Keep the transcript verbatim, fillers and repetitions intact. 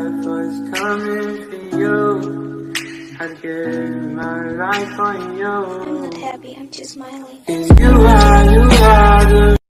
life was coming for you. I'd give my life on you. I'm not happy, I'm just smiling. And you are, you are the